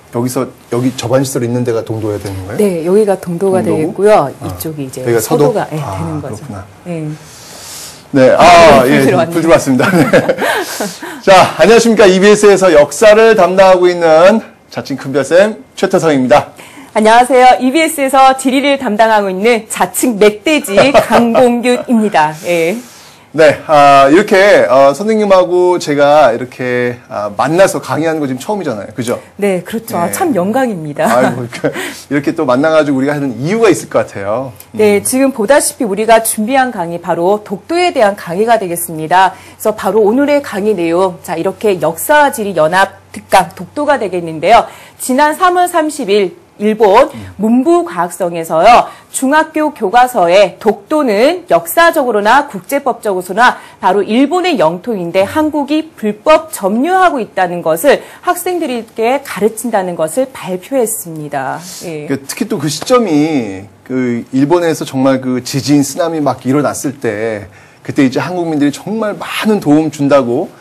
여기서 여기 저반시설 있는 데가 동도가 되는 거예요? 네, 여기가 동도가 되겠고요. 이쪽이 이제 여기가 서도가 되는 거죠. 그렇구나. 네. 네, 불 들어왔습니다. 네. 자, 안녕하십니까. EBS에서 역사를 담당하고 있는 자칭 큰별쌤 최태성입니다. 안녕하세요. EBS에서 지리를 담당하고 있는 자칭 멧돼지 강봉균입니다. 예. 네, 이렇게 선생님하고 제가 이렇게 만나서 강의하는 거 지금 처음이잖아요, 그죠? 네, 그렇죠. 네. 참 영광입니다. 아이고, 이렇게 또 만나가지고 우리가 하는 이유가 있을 것 같아요. 네, 지금 보다시피 우리가 준비한 강의 바로 독도에 대한 강의가 되겠습니다. 그래서 바로 오늘의 강의 내용, 자 이렇게 역사와 지리 연합 특강 독도가 되겠는데요. 지난 3월 30일 일본 문부과학성에서요, 중학교 교과서에 독도는 역사적으로나 국제법적으로나 바로 일본의 영토인데 한국이 불법 점유하고 있다는 것을 학생들에게 가르친다는 것을 발표했습니다. 예. 특히 또 그 시점이 그 일본에서 정말 그 지진, 쓰나미 막 일어났을 때 그때 이제 한국민들이 정말 많은 도움 준다고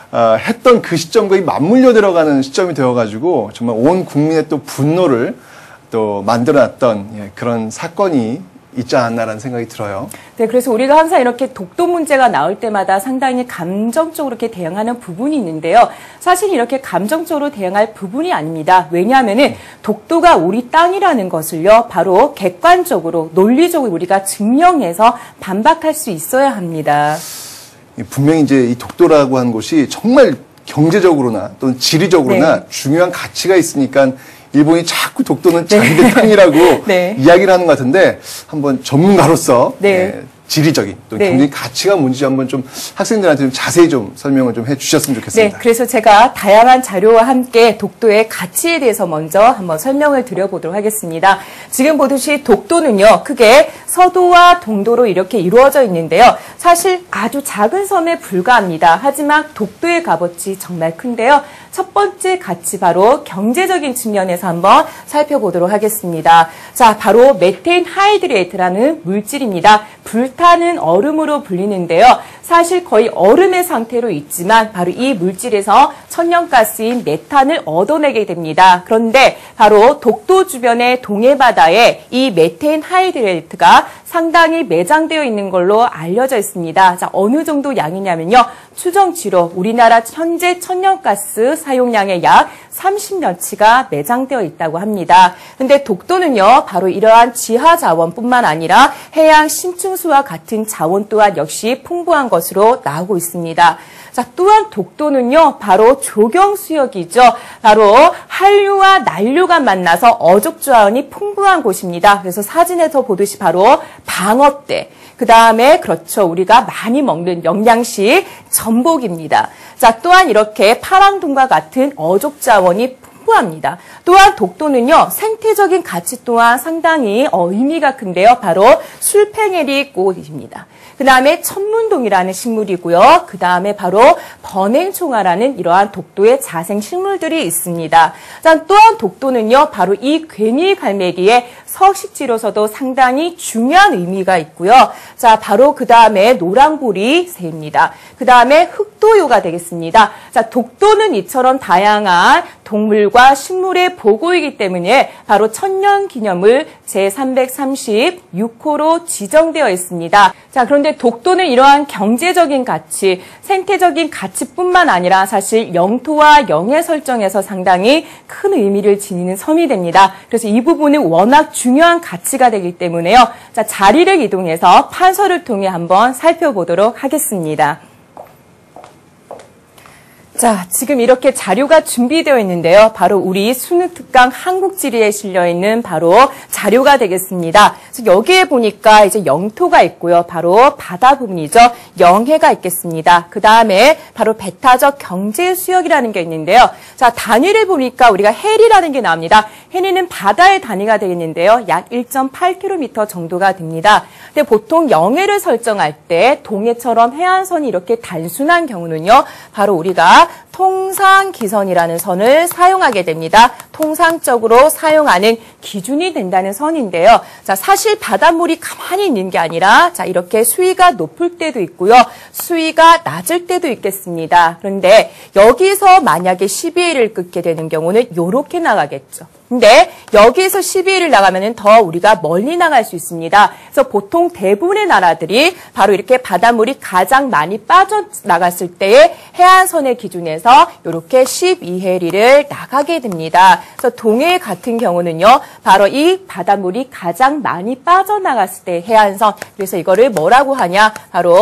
했던 그 시점과 맞물려 들어가는 시점이 되어가지고 정말 온 국민의 또 분노를 또 만들어놨던 그런 사건이 있지 않았나라는 생각이 들어요. 네, 그래서 우리가 항상 이렇게 독도 문제가 나올 때마다 상당히 감정적으로 이렇게 대응하는 부분이 있는데요. 사실 이렇게 감정적으로 대응할 부분이 아닙니다. 왜냐하면은 독도가 우리 땅이라는 것을요, 바로 객관적으로, 논리적으로 우리가 증명해서 반박할 수 있어야 합니다. 분명히 이제 이 독도라고 하는 곳이 정말 경제적으로나 또는 지리적으로나 중요한 가치가 있으니까 일본이 자꾸 독도는 자기들 땅이라고 이야기를 하는 것 같은데 한번 전문가로서 지리적인 또 경제적인 가치가 뭔지 한번 좀 학생들한테 좀 자세히 좀 설명을 좀 해주셨으면 좋겠습니다. 네, 그래서 제가 다양한 자료와 함께 독도의 가치에 대해서 먼저 한번 설명을 드려보도록 하겠습니다. 지금 보듯이 독도는요, 크게 서도와 동도로 이렇게 이루어져 있는데요. 사실 아주 작은 섬에 불과합니다. 하지만 독도의 값어치 정말 큰데요. 첫 번째 가치 바로 경제적인 측면에서 한번 살펴보도록 하겠습니다. 자, 바로 메테인 하이드레이트라는 물질입니다. 불타는 얼음으로 불리는데요. 사실 거의 얼음의 상태로 있지만 바로 이 물질에서 천연가스인 메탄을 얻어내게 됩니다. 그런데 바로 독도 주변의 동해바다에 이 메테인 하이드레이트가 상당히 매장되어 있는 걸로 알려져 있습니다. 자, 어느 정도 양이냐면요. 추정치로 우리나라 현재 천연가스 사용량의 약 30년치가 매장되어 있다고 합니다. 근데 독도는요, 바로 이러한 지하 자원뿐만 아니라 해양 심층수와 같은 자원 또한 역시 풍부한 것으로 나오고 있습니다. 자, 또한 독도는요, 바로 조경수역이죠. 바로 한류와 난류가 만나서 어족 자원이 풍부한 곳입니다. 그래서 사진에서 보듯이 바로 방어대, 그 다음에 그렇죠, 우리가 많이 먹는 영양식 전복입니다. 자, 또한 이렇게 파랑동과 같은 어족 자원이 풍부합니다. 또한 독도는요, 생태적인 가치 또한 상당히 의미가 큰데요. 바로 술팽에리 꽃입니다. 그 다음에 천문동이라는 식물이고요. 그 다음에 바로 번행총화라는 이러한 독도의 자생식물들이 있습니다. 자, 또한 독도는요, 바로 이 괴미갈매기의 서식지로서도 상당히 중요한 의미가 있고요. 자, 바로 그 다음에 노랑보리 새입니다. 그 다음에 흑도요가 되겠습니다. 자, 독도는 이처럼 다양한 동물과 식물의 보고이기 때문에 바로 천년기념물 제336호로 지정되어 있습니다. 자, 그런데 독도는 이러한 경제적인 가치, 생태적인 가치뿐만 아니라 사실 영토와 영해 설정에서 상당히 큰 의미를 지니는 섬이 됩니다. 그래서 이 부분은 워낙 중요한 가치가 되기 때문에요. 자, 자리를 이동해서 판서를 통해 한번 살펴보도록 하겠습니다. 자, 지금 이렇게 자료가 준비되어 있는데요. 바로 우리 수능 특강 한국지리에 실려있는 바로 자료가 되겠습니다. 그래서 여기에 보니까 이제 영토가 있고요. 바로 바다 부분이죠. 영해가 있겠습니다. 그 다음에 바로 배타적 경제 수역이라는 게 있는데요. 자, 단위를 보니까 우리가 해리라는 게 나옵니다. 해리는 바다의 단위가 되겠는데요. 약 1.8km 정도가 됩니다. 근데 보통 영해를 설정할 때 동해처럼 해안선이 이렇게 단순한 경우는요. 바로 우리가 통상기선이라는 선을 사용하게 됩니다. 통상적으로 사용하는 기준이 된다는 선인데요. 자, 사실 바닷물이 가만히 있는 게 아니라 자, 이렇게 수위가 높을 때도 있고요. 수위가 낮을 때도 있겠습니다. 그런데 여기서 만약에 12L을 끓게 되는 경우는 이렇게 나가겠죠. 근데 여기에서 12L을 나가면은 더 우리가 멀리 나갈 수 있습니다. 그래서 보통 대부분의 나라들이 바로 이렇게 바닷물이 가장 많이 빠져나갔을 때의 해안선의 기준에서 이렇게 12L을 나가게 됩니다. 그래서 동해 같은 경우는요, 바로 이 바닷물이 가장 많이 빠져나갔을 때 해안선. 그래서 이거를 뭐라고 하냐? 바로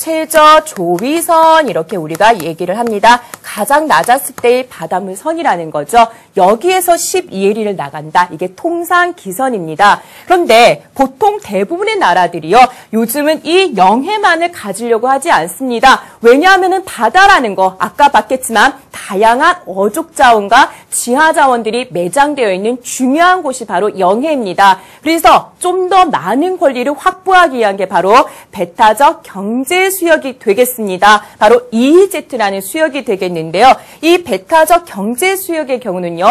최저 조위선 이렇게 우리가 얘기를 합니다. 가장 낮았을 때의 바닷물 선이라는 거죠. 여기에서 12L을 나간다. 이게 통상 기선입니다. 그런데 보통 대부분의 나라들이요, 요즘은 이 영해만을 가지려고 하지 않습니다. 왜냐하면은 바다라는 거 아까 봤겠지만 다양한 어족 자원과 지하 자원들이 매장되어 있는 중요한 곳이 바로 영해입니다. 그래서 좀 더 많은 권리를 확보하기 위한 게 바로 배타적 경제 수역이 되겠습니다. 바로 EEZ라는 수역이 되겠는데요. 이 배타적 경제 수역의 경우는요,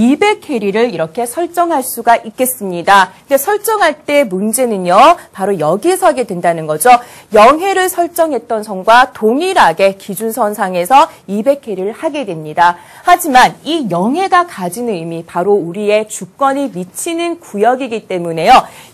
200캐리를 이렇게 설정할 수가 있겠습니다. 근데 설정할 때 문제는요, 바로 여기에서 하게 된다는 거죠. 영해를 설정했던 선과 동일하게 기준선상에서 200캐리를 하게 됩니다. 하지만 이 영해가 가지는 의미, 바로 우리의 주권이 미치는 구역이기 때문에요.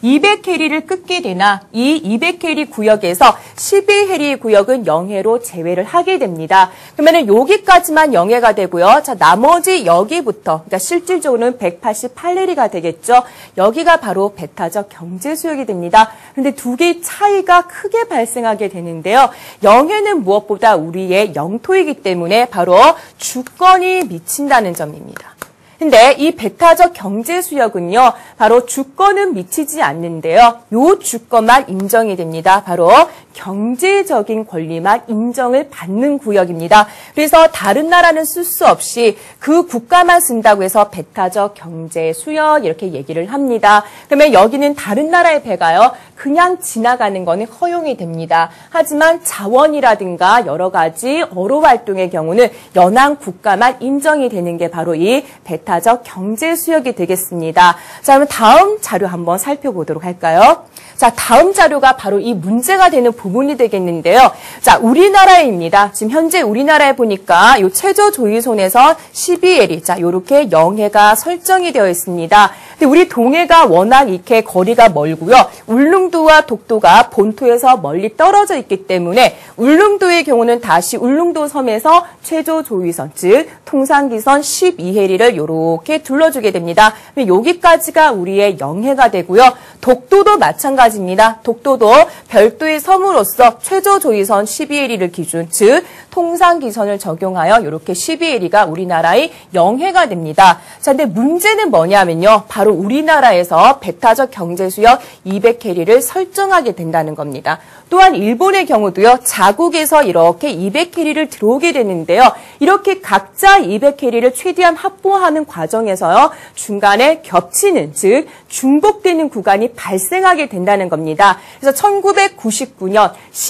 200캐리를 끊게 되나 이 200캐리 구역에서 12캐리 구역은 영해로 제외를 하게 됩니다. 그러면 여기까지만 영해가 되고요. 자, 나머지 여기부터, 그러니까 실질적으로는 188캐리가 되겠죠. 여기가 바로 배타적 경제 수역이 됩니다. 그런데 두 개의 차이가 크게 발생하게 되는데요. 영해는 무엇보다 우리의 영토이기 때문에 바로 주권이 미친다는 점입니다. 근데 이 배타적 경제 수역은요, 바로 주권은 미치지 않는데요. 요 주권만 인정이 됩니다. 바로 경제적인 권리만 인정을 받는 구역입니다. 그래서 다른 나라는 쓸 수 없이 그 국가만 쓴다고 해서 배타적 경제 수역 이렇게 얘기를 합니다. 그러면 여기는 다른 나라의 배가요, 그냥 지나가는 거는 허용이 됩니다. 하지만 자원이라든가 여러 가지 어로 활동의 경우는 연안 국가만 인정이 되는 게 바로 이 배타적 경제 수역이 되겠습니다. 자, 그럼 다음 자료 한번 살펴보도록 할까요? 자, 다음 자료가 바로 이 문제가 되는 부분이 되겠는데요. 자, 우리나라입니다. 지금 현재 우리나라에 보니까 이 최저 조위선에서 12L이 자, 요렇게 영해가 설정이 되어 있습니다. 근데 우리 동해가 워낙 이렇게 거리가 멀고요. 울릉도와 독도가 본토에서 멀리 떨어져 있기 때문에 울릉도의 경우는 다시 울릉도 섬에서 최저 조위선, 즉 통상기선 12해리를 요렇게 둘러주게 됩니다. 여기까지가 우리의 영해가 되고요. 독도도 마찬가지입니다. 독도도 별도의 섬으로서 최저 조위선 12해리를 기준, 즉 통상기선을 적용하여 이렇게 12해리가 우리나라의 영해가 됩니다. 자, 근데 문제는 뭐냐면요. 바로 우리나라에서 배타적 경제수역 200캐리를 설정하게 된다는 겁니다. 또한 일본의 경우도요. 자국에서 이렇게 200캐리를 들어오게 되는데요. 이렇게 각자 200캐리를 최대한 확보하는 과정에서요. 중간에 겹치는, 즉 중복되는 구간이 발생하게 된다는 겁니다. 그래서 1999년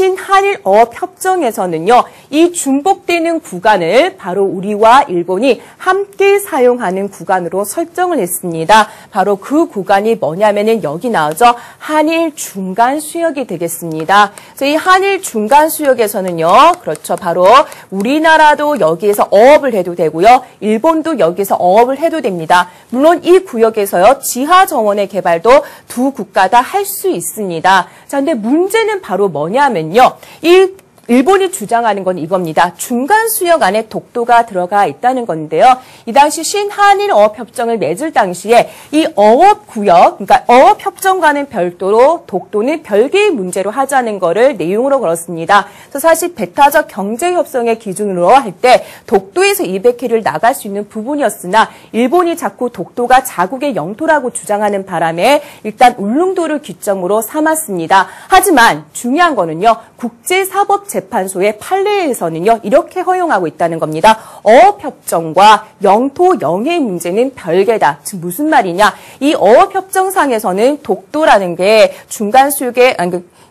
신한일어업협정에서는요. 이 중복되는 구간을 바로 우리와 일본이 함께 사용하는 구간으로 설정을 했습니다. 바로 그 구간이 뭐냐면은 여기 나오죠. 한일 중간 수역이 되겠습니다. 그래서 이 한일 중간 수역에서는요. 그렇죠. 바로 우리나라도 여기에서 어업을 해도 되고요. 일본도 여기서 어업을 해도 됩니다. 물론 이 구역에서요. 지하 정원의 개발도 두 국가 다 할 수 있습니다. 자, 근데 문제는 바로 뭐냐면요. 이 일본이 주장하는 건 이겁니다. 중간 수역 안에 독도가 들어가 있다는 건데요. 이 당시 신한일 어업협정을 맺을 당시에 이 어업구역, 그러니까 어업협정과는 별도로 독도는 별개의 문제로 하자는 거를 내용으로 걸었습니다. 그래서 사실 배타적 경제협정의 기준으로 할 때 독도에서 200km를 나갈 수 있는 부분이었으나 일본이 자꾸 독도가 자국의 영토라고 주장하는 바람에 일단 울릉도를 기점으로 삼았습니다. 하지만 중요한 거는요. 국제사법재판소의 판례에서는요. 이렇게 허용하고 있다는 겁니다. 어업협정과 영토 영해 문제는 별개다. 즉 무슨 말이냐. 이 어업협정상에서는 독도라는 게 중간 수역의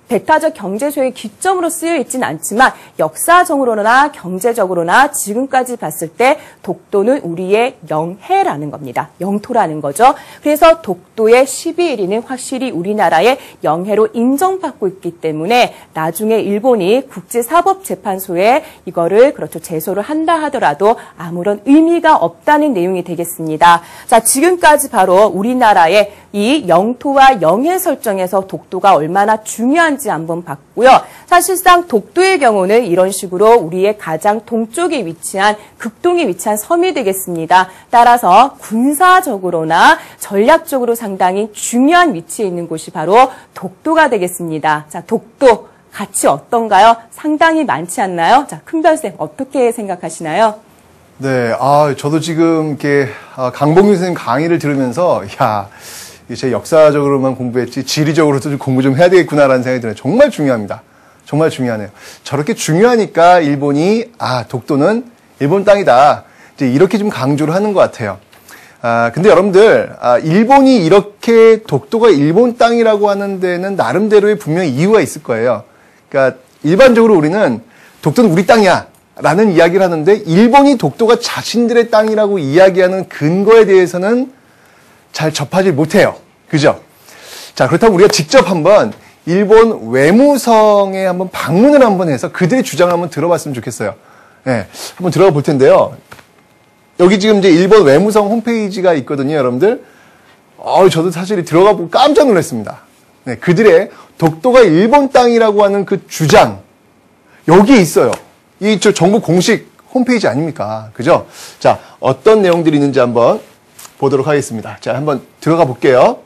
배타적 경제소의 기점으로 쓰여 있지는 않지만 역사적으로나 경제적으로나 지금까지 봤을 때 독도는 우리의 영해라는 겁니다. 영토라는 거죠. 그래서 독도의 12일이는 확실히 우리나라의 영해로 인정받고 있기 때문에 나중에 일본이 국제사법재판소에 이거를 그렇죠 제소를 한다 하더라도 아무런 의미가 없다는 내용이 되겠습니다. 자, 지금까지 바로 우리나라의 이 영토와 영해 설정에서 독도가 얼마나 중요한지 한번 봤고요. 사실상 독도의 경우는 이런 식으로 우리의 가장 동쪽에 위치한 극동에 위치한 섬이 되겠습니다. 따라서 군사적으로나 전략적으로 상당히 중요한 위치에 있는 곳이 바로 독도가 되겠습니다. 자, 독도 가치 어떤가요? 상당히 많지 않나요? 자, 큰별쌤 어떻게 생각하시나요? 네, 저도 지금 이렇게 강봉규 선생님 강의를 들으면서 제 역사적으로만 공부했지 지리적으로도 좀 공부 좀 해야 되겠구나라는 생각이 드네요. 정말 중요합니다. 정말 중요하네요. 저렇게 중요하니까 일본이 독도는 일본 땅이다. 이제 이렇게 좀 강조를 하는 것 같아요. 근데 여러분들 일본이 이렇게 독도가 일본 땅이라고 하는 데는 나름대로의 분명히 이유가 있을 거예요. 그러니까 일반적으로 우리는 독도는 우리 땅이야 라는 이야기를 하는데 일본이 독도가 자신들의 땅이라고 이야기하는 근거에 대해서는 잘 접하지 못해요. 그죠? 자, 그렇다면 우리가 직접 한번 일본 외무성에 한번 방문을 한번 해서 그들의 주장을 한번 들어봤으면 좋겠어요. 네, 한번 들어가 볼 텐데요. 여기 지금 이제 일본 외무성 홈페이지가 있거든요, 여러분들. 저도 사실 들어가 보고 깜짝 놀랐습니다. 네, 그들의 독도가 일본 땅이라고 하는 그 주장, 여기에 있어요. 이 정부 공식 홈페이지 아닙니까? 그죠? 자, 어떤 내용들이 있는지 한번 보도록 하겠습니다. 자, 한번 들어가 볼게요.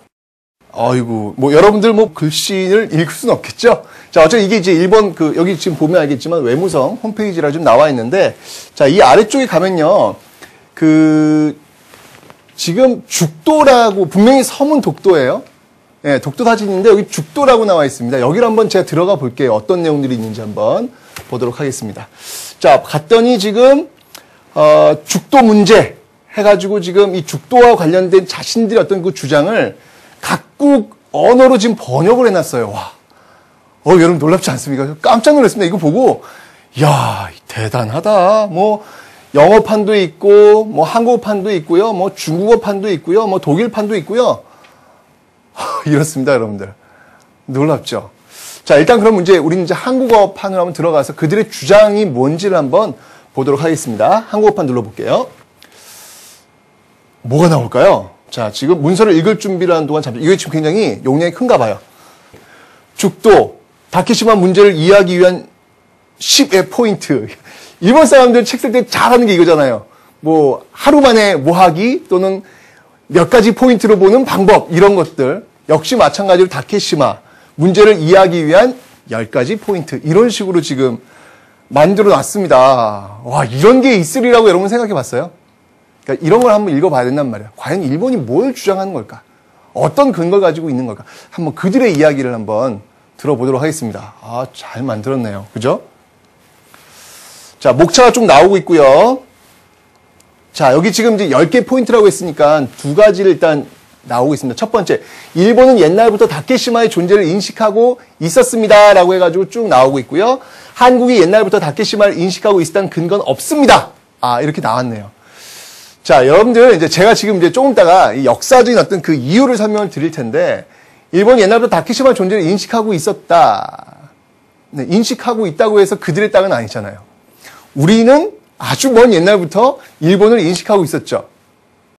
여러분들 글씨를 읽을 수는 없겠죠? 자, 어차피 이게 이제 일본 여기 지금 보면 알겠지만 외무성 홈페이지라 좀 나와 있는데, 자, 이 아래쪽에 가면요, 지금 죽도라고, 분명히 섬은 독도예요. 예, 독도 사진인데 여기 죽도라고 나와 있습니다. 여기를 한번 제가 들어가 볼게요. 어떤 내용들이 있는지 한번 보도록 하겠습니다. 자, 갔더니 지금, 죽도 문제 해가지고 지금 이 죽도와 관련된 자신들의 어떤 그 주장을 각국 언어로 지금 번역을 해놨어요. 와. 여러분 놀랍지 않습니까? 깜짝 놀랐습니다. 이거 보고, 이야, 대단하다. 영어판도 있고, 한국어판도 있고요, 중국어판도 있고요, 독일판도 있고요. 이렇습니다, 여러분들. 놀랍죠? 자, 일단 그럼 우리는 이제 한국어판으로 한번 들어가서 그들의 주장이 뭔지를 한번 보도록 하겠습니다. 한국어판 눌러볼게요. 뭐가 나올까요? 자, 지금 문서를 읽을 준비를 하는 동안 이거 지금 굉장히 용량이 큰가 봐요. 죽도, 다케시마 문제를 이해하기 위한 10의 포인트. 일본 사람들 책 쓸 때 잘하는 게 이거잖아요. 하루 만에 하기 또는 몇 가지 포인트로 보는 방법, 이런 것들. 역시 마찬가지로 다케시마 문제를 이해하기 위한 10가지 포인트. 이런 식으로 지금 만들어 놨습니다. 와, 이런 게 있으리라고 여러분 생각해 봤어요? 그러니까 이런 걸 한번 읽어봐야 된단 말이에요. 과연 일본이 뭘 주장하는 걸까? 어떤 근거를 가지고 있는 걸까? 한번 그들의 이야기를 한번 들어보도록 하겠습니다. 잘 만들었네요. 그죠? 자, 목차가 좀 나오고 있고요. 자, 여기 지금 이제 10개 포인트라고 했으니까 두 가지를 일단 나오고 있습니다. 첫 번째, 일본은 옛날부터 다케시마의 존재를 인식하고 있었습니다. 라고 해가지고 쭉 나오고 있고요. 한국이 옛날부터 다케시마를 인식하고 있었다는 근거는 없습니다. 이렇게 나왔네요. 자, 여러분들, 이제 제가 지금 이제 조금 있다가 이 역사적인 어떤 그 이유를 설명을 드릴 텐데, 일본이 옛날부터 다케시마 존재를 인식하고 있었다. 네, 인식하고 있다고 해서 그들의 땅은 아니잖아요. 우리는 아주 먼 옛날부터 일본을 인식하고 있었죠.